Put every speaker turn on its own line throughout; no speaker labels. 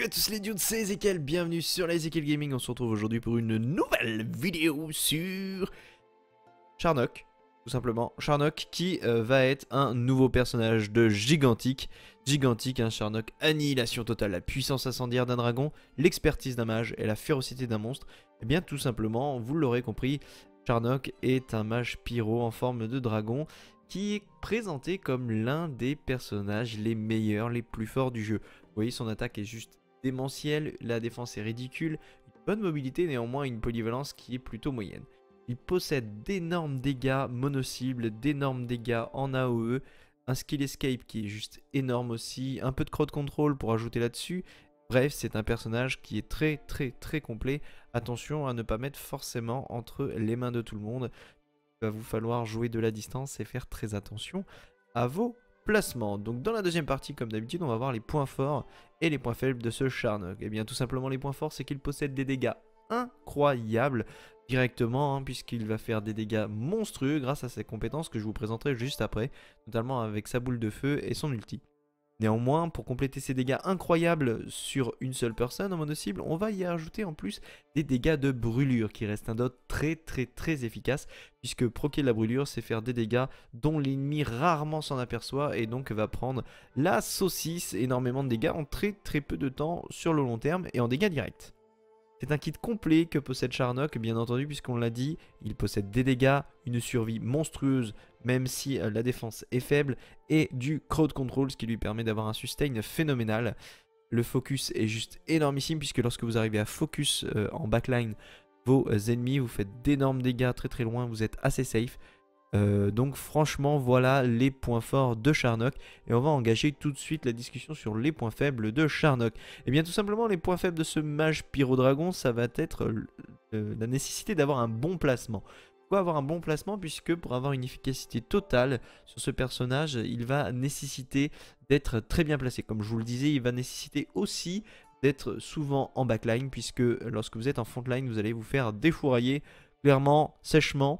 à tous les dudes, c'est Ezekiel, bienvenue sur la Ezekiel Gaming. On se retrouve aujourd'hui pour une nouvelle vidéo sur Charnok, tout simplement. Charnok qui va être un nouveau personnage de Gigantic. Gigantic, un Charnok, annihilation totale, la puissance incendiaire d'un dragon, l'expertise d'un mage et la férocité d'un monstre. Et bien tout simplement, vous l'aurez compris, Charnok est un mage pyro en forme de dragon qui est présenté comme l'un des personnages les meilleurs, les plus forts du jeu. Vous voyez, son attaque est juste démentielle, la défense est ridicule, une bonne mobilité, néanmoins une polyvalence qui est plutôt moyenne. Il possède d'énormes dégâts mono-cibles, d'énormes dégâts en AOE, un skill escape qui est juste énorme aussi, un peu de crowd control pour ajouter là-dessus. Bref, c'est un personnage qui est très complet. Attention à ne pas mettre forcément entre les mains de tout le monde. Il va vous falloir jouer de la distance et faire très attention à vos placements. Donc dans la deuxième partie, comme d'habitude, on va voir les points forts et les points faibles de ce Charnok. Et bien tout simplement les points forts, c'est qu'il possède des dégâts incroyables directement, puisqu'il va faire des dégâts monstrueux grâce à ses compétences que je vous présenterai juste après, notamment avec sa boule de feu et son ulti. Néanmoins, pour compléter ces dégâts incroyables sur une seule personne en mono-cible, on va y ajouter en plus des dégâts de brûlure qui restent un dot très efficace, puisque proquer la brûlure, c'est faire des dégâts dont l'ennemi rarement s'en aperçoit et donc va prendre la saucisse, énormément de dégâts en très peu de temps sur le long terme et en dégâts directs. C'est un kit complet que possède Charnok, bien entendu, puisqu'on l'a dit, il possède des dégâts, une survie monstrueuse, même si la défense est faible, et du crowd control, ce qui lui permet d'avoir un sustain phénoménal. Le focus est juste énormissime, puisque lorsque vous arrivez à focus en backline vos ennemis, vous faites d'énormes dégâts très loin, vous êtes assez safe. Donc franchement voilà les points forts de Charnok et on va engager tout de suite la discussion sur les points faibles de Charnok. Et bien tout simplement les points faibles de ce mage pyro-dragon, ça va être la nécessité d'avoir un bon placement. Pourquoi avoir un bon placement? Puisque pour avoir une efficacité totale sur ce personnage, il va nécessiter d'être très bien placé. Comme je vous le disais, il va nécessiter aussi d'être souvent en backline, puisque lorsque vous êtes en frontline, vous allez vous faire défourailler clairement, sèchement.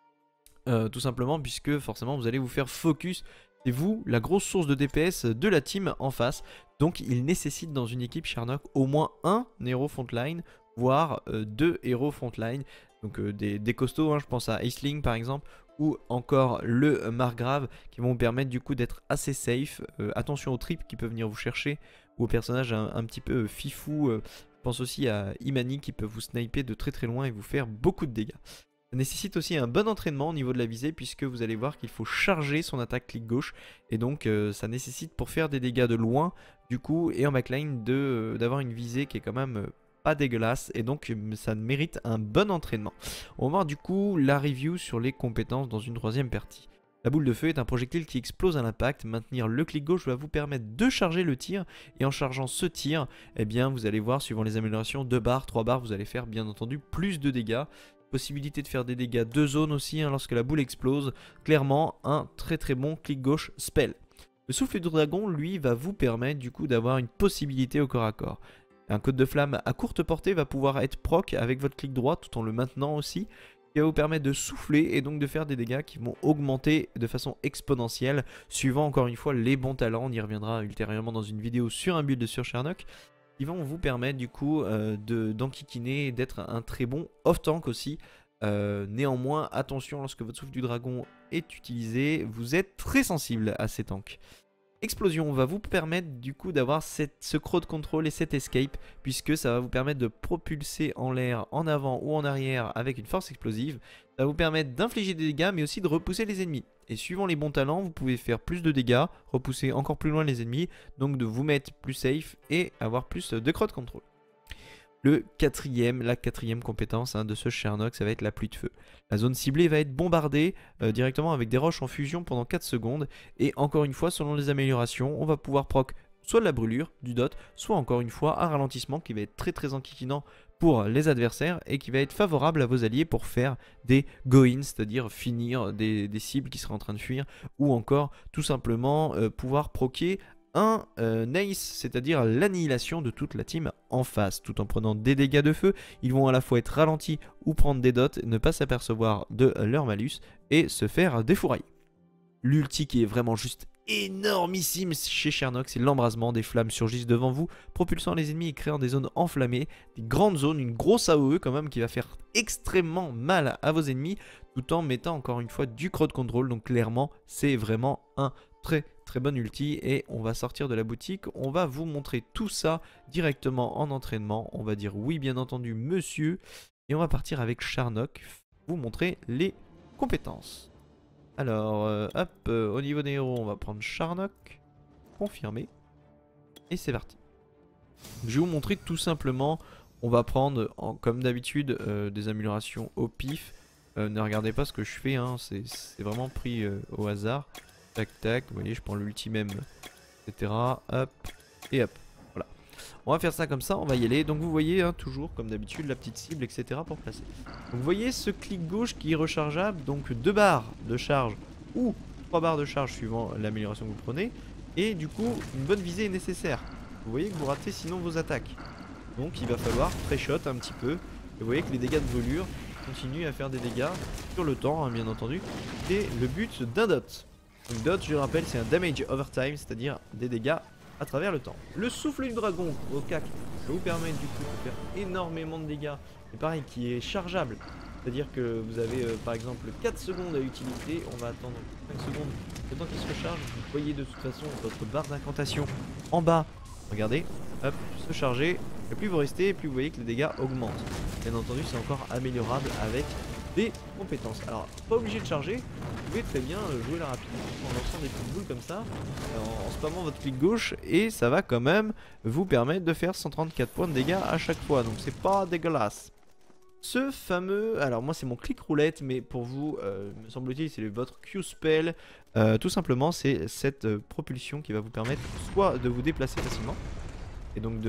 Tout simplement puisque forcément vous allez vous faire focus. C'est vous la grosse source de DPS de la team en face. Donc il nécessite dans une équipe Charnok au moins un héros frontline, voire deux héros frontline. Donc des costauds, je pense à Aisling par exemple, ou encore le Margrave, qui vont vous permettre du coup d'être assez safe. Attention aux tripes qui peuvent venir vous chercher, ou aux personnages un petit peu fifou. Je pense aussi à Imani qui peut vous sniper de très loin et vous faire beaucoup de dégâts. Ça nécessite aussi un bon entraînement au niveau de la visée, puisque vous allez voir qu'il faut charger son attaque clic gauche. Et donc ça nécessite pour faire des dégâts de loin du coup et en backline d'avoir une visée qui est quand même pas dégueulasse. Et donc ça mérite un bon entraînement. On va voir du coup la review sur les compétences dans une troisième partie. La boule de feu est un projectile qui explose à l'impact. Maintenir le clic gauche va vous permettre de charger le tir. Et en chargeant ce tir, eh bien vous allez voir suivant les améliorations, 2 barres, 3 barres, vous allez faire bien entendu plus de dégâts. Possibilité de faire des dégâts de zone aussi lorsque la boule explose. Clairement un très bon clic gauche spell. Le souffle du dragon lui va vous permettre du coup d'avoir une possibilité au corps à corps. Un code de flamme à courte portée va pouvoir être proc avec votre clic droit tout en le maintenant aussi. Qui va vous permettre de souffler et donc de faire des dégâts qui vont augmenter de façon exponentielle. Suivant encore une fois les bons talents. On y reviendra ultérieurement dans une vidéo sur un build sur Charnok. Qui vont vous permettre du coup d'enquiquiner et d'être un très bon off-tank aussi. Néanmoins, attention lorsque votre souffle du dragon est utilisé, vous êtes très sensible à ces tanks. Explosion va vous permettre du coup d'avoir ce crowd control et cet escape, puisque ça va vous permettre de propulser en l'air, en avant ou en arrière avec une force explosive. Ça va vous permettre d'infliger des dégâts mais aussi de repousser les ennemis. Et suivant les bons talents, vous pouvez faire plus de dégâts, repousser encore plus loin les ennemis, donc de vous mettre plus safe et avoir plus de crowd control. La quatrième compétence de ce Charnok, ça va être la pluie de feu. La zone ciblée va être bombardée directement avec des roches en fusion pendant 4 secondes. Et encore une fois, selon les améliorations, on va pouvoir proc soit de la brûlure, du dot, soit encore une fois un ralentissement qui va être très enquiquinant pour les adversaires et qui va être favorable à vos alliés pour faire des go-in, c'est-à-dire finir des cibles qui seraient en train de fuir, ou encore tout simplement pouvoir proquer un ace, c'est-à-dire l'annihilation de toute la team en face. Tout en prenant des dégâts de feu, ils vont à la fois être ralentis ou prendre des dots, ne pas s'apercevoir de leur malus et se faire défourailler. L'ulti qui est vraiment juste énormissime chez Shernock, c'est l'embrasement. Des flammes surgissent devant vous, propulsant les ennemis et créant des zones enflammées, des grandes zones, une grosse AOE quand même qui va faire extrêmement mal à vos ennemis, tout en mettant encore une fois du crowd control. Donc clairement, c'est vraiment un très bonne ulti et on va sortir de la boutique, on va vous montrer tout ça directement en entraînement. On va dire oui bien entendu monsieur et on va partir avec Shernock, vous montrer les compétences. Alors hop, au niveau des héros on va prendre Shernock, confirmer et c'est parti. Je vais vous montrer tout simplement, on va prendre comme d'habitude des améliorations au pif. Ne regardez pas ce que je fais, hein, c'est vraiment pris au hasard. Tac tac, vous voyez je prends l'ulti même, etc. Hop et hop, voilà. On va faire ça comme ça, on va y aller. Donc vous voyez hein, toujours comme d'habitude la petite cible, etc. pour placer. Donc vous voyez ce clic gauche qui est rechargeable, donc 2 barres de charge ou 3 barres de charge suivant l'amélioration que vous prenez. Et du coup une bonne visée est nécessaire. Vous voyez que vous ratez sinon vos attaques. Donc il va falloir pré-shot un petit peu. Et vous voyez que les dégâts de brûlure continuent à faire des dégâts sur le temps hein, bien entendu. C'est le but d'un dot. Donc dot, je le rappelle, c'est un damage over time, c'est-à-dire des dégâts à travers le temps. Le souffle du dragon au cac va vous permettre du coup de faire énormément de dégâts, mais pareil qui est chargeable, c'est-à-dire que vous avez par exemple 4 secondes à utiliser, on va attendre 5 secondes le temps qu'il se recharge. Vous voyez de toute façon votre barre d'incantation en bas, regardez, hop, se charger, et plus vous restez, plus vous voyez que les dégâts augmentent. Bien entendu c'est encore améliorable avec des compétences. Alors pas obligé de charger, vous pouvez très bien jouer la rapidité en lançant des petites boules comme ça, en spammant votre clic gauche et ça va quand même vous permettre de faire 134 points de dégâts à chaque fois, donc c'est pas dégueulasse. Ce fameux, alors moi c'est mon clic roulette, mais pour vous me semble-t-il c'est votre Q-spell, tout simplement c'est cette propulsion qui va vous permettre soit de vous déplacer facilement, et donc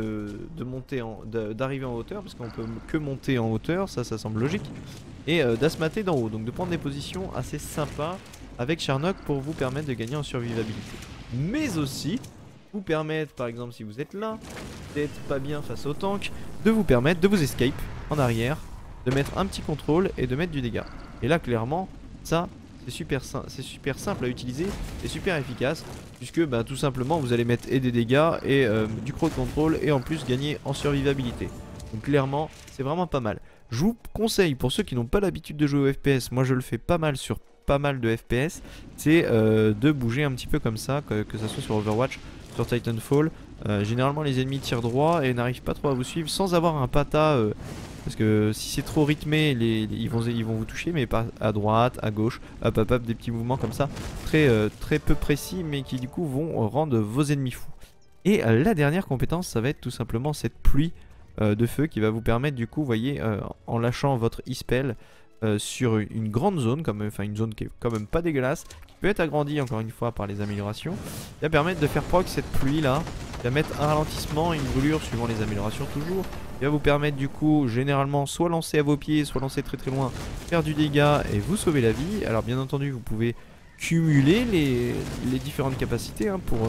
d'arriver en hauteur, parce qu'on peut que monter en hauteur, ça semble logique, et d'asmater d'en haut, donc de prendre des positions assez sympas avec Shernock pour vous permettre de gagner en survivabilité. Mais aussi vous permettre, par exemple si vous êtes là, d'être pas bien face au tank, de vous permettre de vous escape en arrière, de mettre un petit contrôle et de mettre du dégât. Et là clairement, ça c'est super simple à utiliser et super efficace, puisque bah, tout simplement vous allez mettre et des dégâts et du crowd control et en plus gagner en survivabilité. Donc clairement c'est vraiment pas mal. Je vous conseille, pour ceux qui n'ont pas l'habitude de jouer au FPS, moi je le fais pas mal sur pas mal de FPS, c'est de bouger un petit peu comme ça, que ça soit sur Overwatch, sur Titanfall. Généralement les ennemis tirent droit et n'arrivent pas trop à vous suivre sans avoir un pata, parce que si c'est trop rythmé ils vont vous toucher, mais pas à droite, à gauche, hop hop hop, des petits mouvements comme ça, très peu précis, mais qui du coup vont rendre vos ennemis fous. Et la dernière compétence, ça va être tout simplement cette pluie de feu qui va vous permettre du coup, vous voyez, en lâchant votre e-spell sur une grande zone, enfin une zone qui est quand même pas dégueulasse, qui peut être agrandie encore une fois par les améliorations, qui va permettre de faire proc cette pluie là, qui va mettre un ralentissement, une brûlure suivant les améliorations toujours, qui va vous permettre du coup généralement soit lancer à vos pieds, soit lancer très loin, faire du dégât et vous sauver la vie. Alors bien entendu vous pouvez cumuler les différentes capacités hein, pour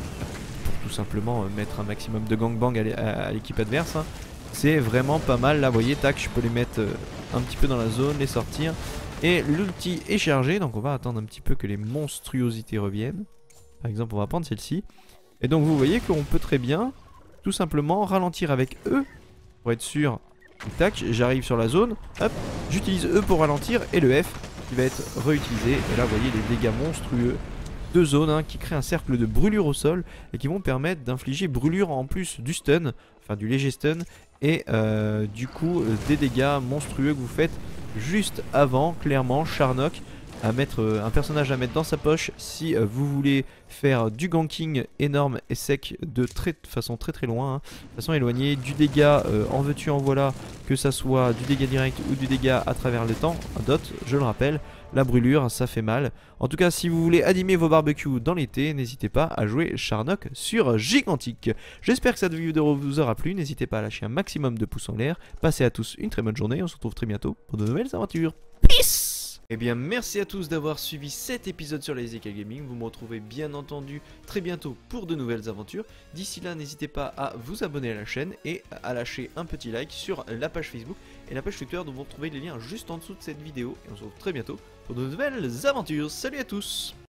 tout simplement mettre un maximum de gangbang à l'équipe adverse hein. C'est vraiment pas mal là, vous voyez, tac, je peux les mettre un petit peu dans la zone, les sortir. Et l'ulti est chargé, donc on va attendre un petit peu que les monstruosités reviennent. Par exemple, on va prendre celle-ci. Et donc vous voyez qu'on peut très bien, tout simplement, ralentir avec E, pour être sûr. Tac, j'arrive sur la zone, hop, j'utilise E pour ralentir, et le F qui va être réutilisé. Et là, vous voyez les dégâts monstrueux de zone hein, qui créent un cercle de brûlure au sol, et qui vont permettre d'infliger brûlure en plus du stun, enfin du léger stun, et du coup des dégâts monstrueux que vous faites juste avant. Clairement Shernock à mettre un personnage à mettre dans sa poche si vous voulez faire du ganking énorme et sec de façon très loin hein, de façon éloignée, du dégât en veux-tu en voilà, que ça soit du dégât direct ou du dégât à travers le temps. Un dot, je le rappelle, la brûlure ça fait mal. En tout cas si vous voulez animer vos barbecues dans l'été, n'hésitez pas à jouer Shernock sur Gigantic. J'espère que cette vidéo vous aura plu, n'hésitez pas à lâcher un maximum de pouces en l'air. Passez à tous une très bonne journée, on se retrouve très bientôt pour de nouvelles aventures. Peace. Eh bien merci à tous d'avoir suivi cet épisode sur les Ezekiel Gaming. Vous me retrouvez bien entendu très bientôt pour de nouvelles aventures. D'ici là n'hésitez pas à vous abonner à la chaîne et à lâcher un petit like sur la page Facebook et la page Twitter dont vous retrouvez les liens juste en dessous de cette vidéo. Et on se retrouve très bientôt pour de nouvelles aventures. Salut à tous!